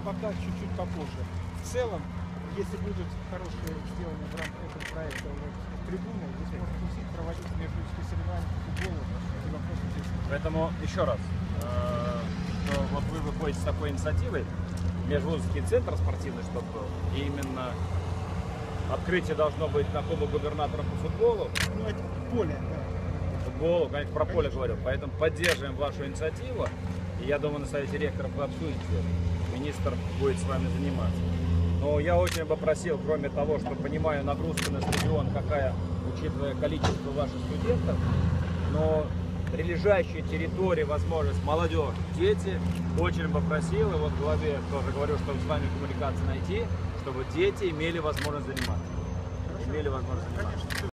пока чуть-чуть попозже. В целом, если будут хорошие сделаны в рамках этого проекта трибуны, здесь можно действительно проводить межлюдские соревнования по футболу, и вопросы здесь. Поэтому еще раз, что вот вы выходите с такой инициативой, межвузовский центр спортивный, чтобы был, и именно открытие должно быть на Кубок губернатора по футболу. Ну, это поле, да. Футболу, конечно, про поле говорю. Поэтому поддерживаем вашу инициативу. И я думаю, на совете ректоров вы обсудите. Министр будет с вами заниматься. Но я очень бы просил, кроме того, что понимаю нагрузка на стадион, какая, учитывая количество ваших студентов, но прилежащие территории, возможность, молодежь, дети, очень бы просил, и вот в главе тоже говорю, чтобы с вами коммуникацию найти, чтобы дети имели возможность заниматься. Имели возможность заниматься.